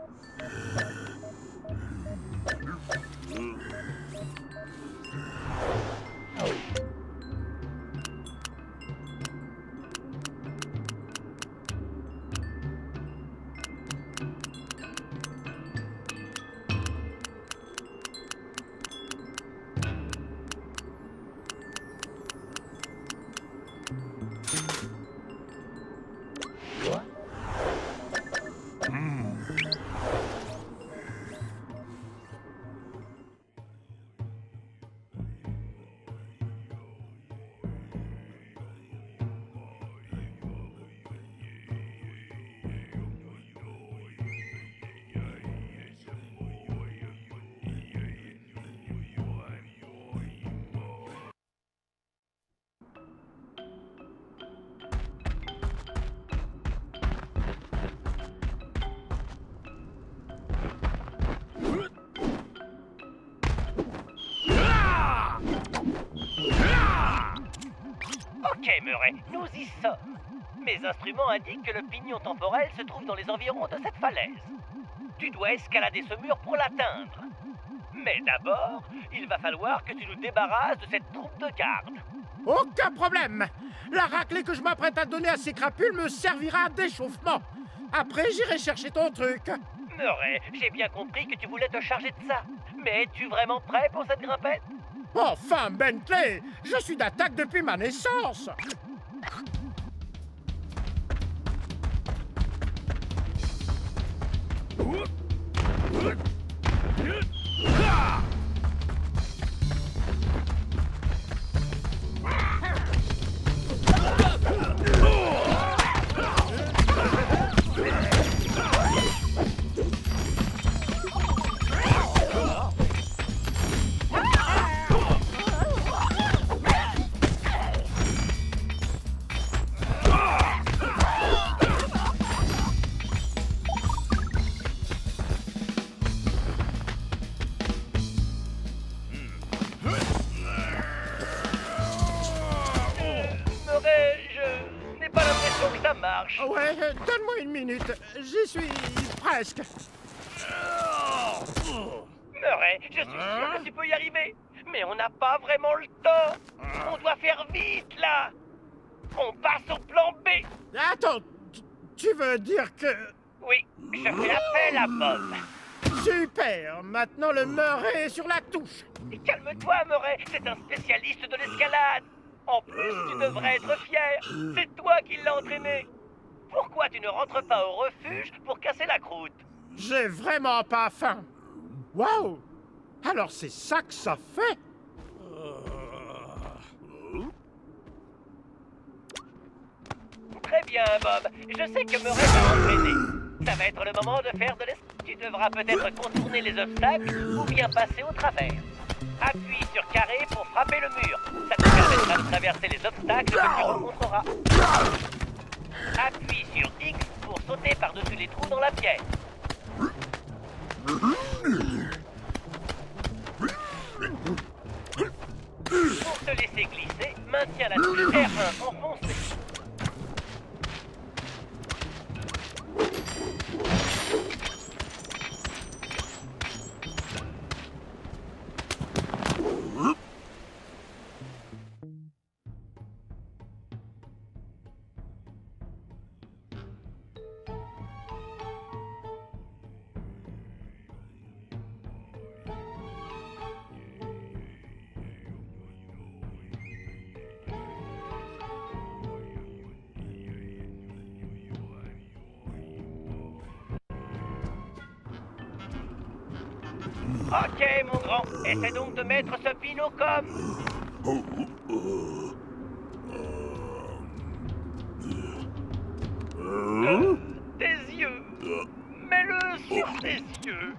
Ok, Murray, nous y sommes. Mes instruments indiquent que le pignon temporel se trouve dans les environs de cette falaise. Tu dois escalader ce mur pour l'atteindre. Mais d'abord, il va falloir que tu nous débarrasses de cette troupe de garde. Aucun problème. La raclée que je m'apprête à donner à ces crapules me servira d'échauffement. Après, j'irai chercher ton truc. Murray, j'ai bien compris que tu voulais te charger de ça. Mais es-tu vraiment prêt pour cette grimpette? Enfin, Bentley, je suis d'attaque depuis ma naissance. Ouais, donne-moi une minute. J'y suis presque. Murray, je suis sûr que tu peux y arriver. Mais on n'a pas vraiment le temps. On doit faire vite, là. On passe au plan B. Attends, tu veux dire que... Oui, je fais appel à Bob. Super, maintenant le Murray est sur la touche. Calme-toi, Murray, c'est un spécialiste de l'escalade. En plus, tu devrais être fier. C'est toi qui l'as entraîné. Pourquoi tu ne rentres pas au refuge pour casser la croûte? J'ai vraiment pas faim. Waouh! Alors c'est ça que ça fait? Très bien, Bob. Je sais que Murray va entraîner. Ça va être le moment de faire de l'escalade. Tu devras peut-être contourner les obstacles ou bien passer au travers. Appuie sur carré pour frapper le mur. Ça te permettra de traverser les obstacles que tu rencontreras. Appuie sur X pour sauter par-dessus les trous dans la pierre. Pour te laisser glisser, maintiens la touche R1 enfoncée. Ok, mon grand. Essaie donc de mettre ce pinot comme... tes yeux. Mets-le sur tes yeux.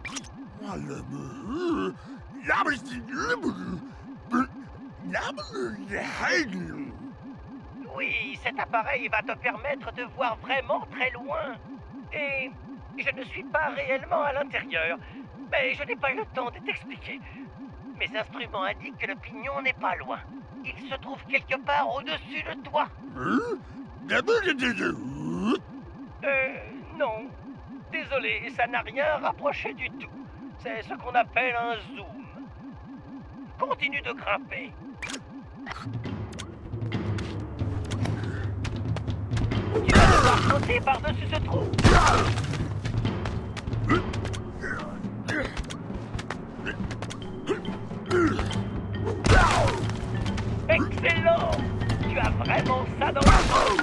Oui, cet appareil va te permettre de voir vraiment très loin. Et je ne suis pas réellement à l'intérieur. Mais je n'ai pas eu le temps de t'expliquer. Mes instruments indiquent que le pignon n'est pas loin. Il se trouve quelque part au-dessus de toi. Non. Désolé, ça n'a rien rapproché du tout. C'est ce qu'on appelle un zoom. Continue de grimper. Tu vas devoir sauter par-dessus ce trou. Excellent! Tu as vraiment ça dans le dos.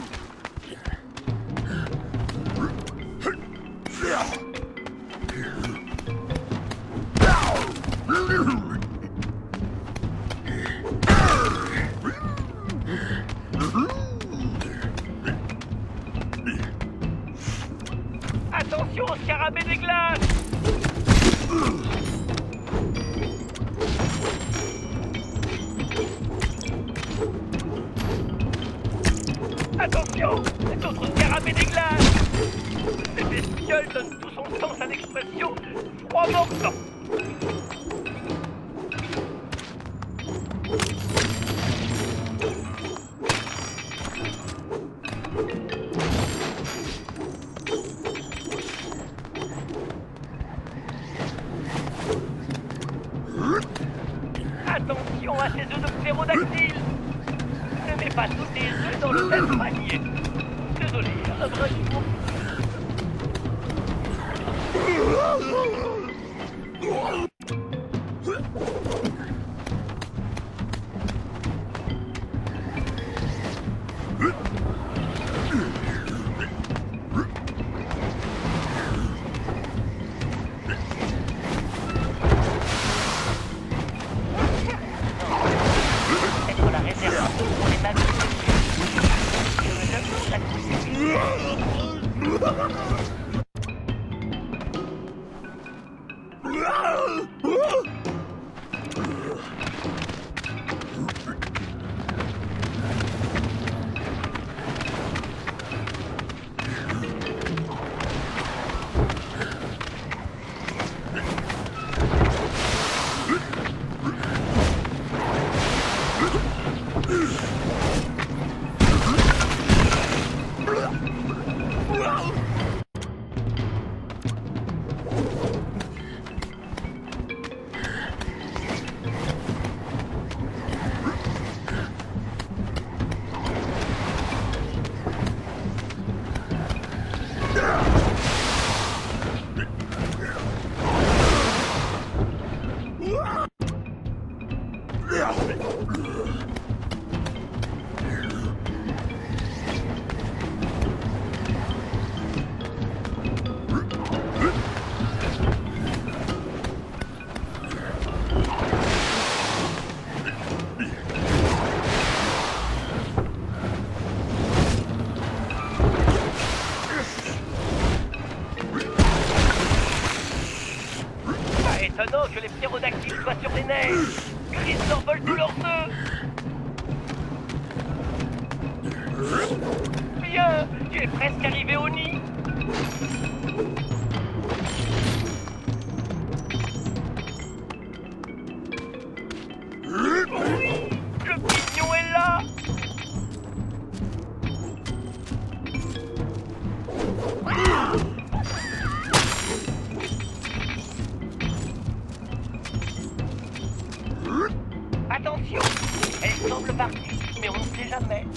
Attention au scarabée des glaces! Attention! D'autres scarabées des glaces! Ces bestioles donnent tout son sens à l'expression froid mordant. Attention à ces œufs de ptérodactyle! Ne mets pas tous tes œufs dans le même panier. Désolé, un brin du fond. Être la réserve pour les mamies. Étonnant que les ptérodactyles soient sur les neiges. Ils envolent tous leurs œufs. Bien, tu es presque arrivé au nid. Le pignon est là. Attention, elle semble partie, mais on ne sait jamais.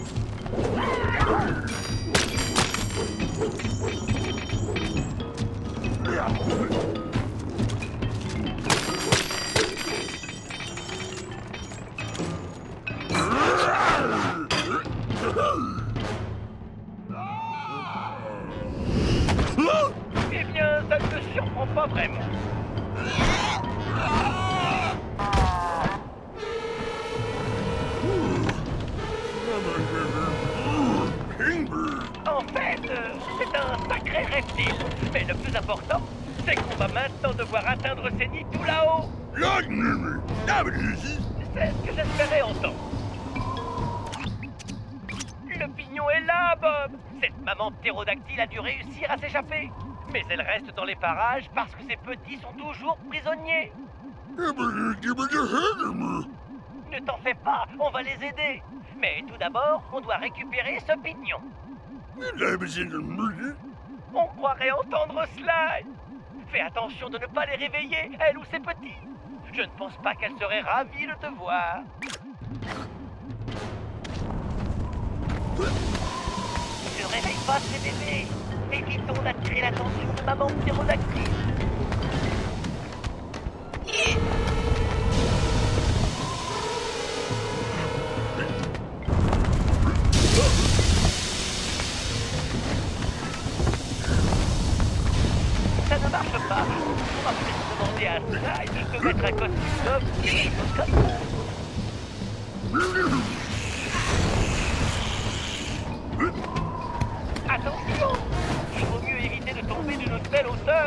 Eh bien, ça ne te surprend pas vraiment. En fait, c'est un sacré reptile. Mais le plus important, c'est qu'on va maintenant devoir atteindre ces nids tout là-haut. C'est ce que j'espérais entendre. Le pignon est là, Bob. Cette maman ptérodactyle a dû réussir à s'échapper. Mais elle reste dans les parages parce que ses petits sont toujours prisonniers. Ne t'en fais pas, on va les aider. Mais tout d'abord, on doit récupérer ce pignon. On croirait entendre Sly. Fais attention de ne pas les réveiller, elle ou ses petits. Je ne pense pas qu'elle serait ravie de te voir. Ne réveille pas ces bébés. Évitons d'attirer l'attention de maman ptérodactyle. Ça ne marche pas. On va peut-être demander à Sly de mettre un costume d'homme ou quelque chose comme ça. Attention! Il vaut mieux éviter de tomber d'une telle hauteur.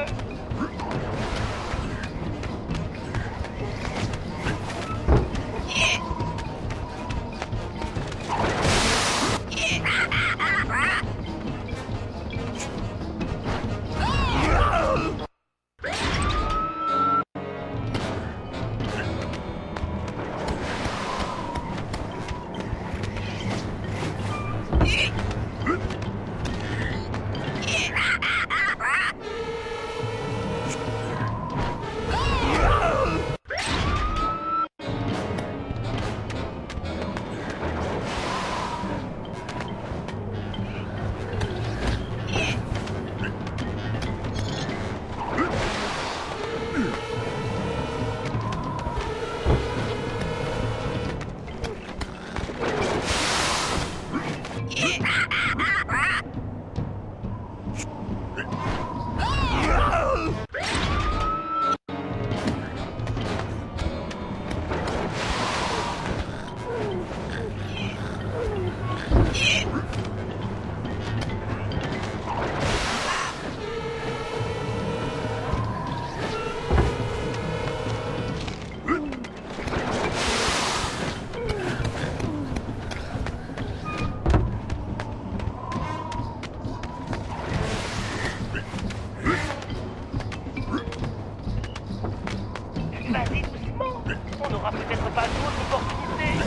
Vas-y doucement. On n'aura peut-être pas d'autres opportunités.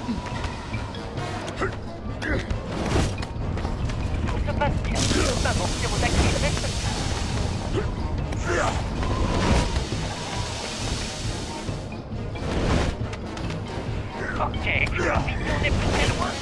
Tout se passe bien. Maman ptérodactyle reste calme. Ok, on n'est plus très loin.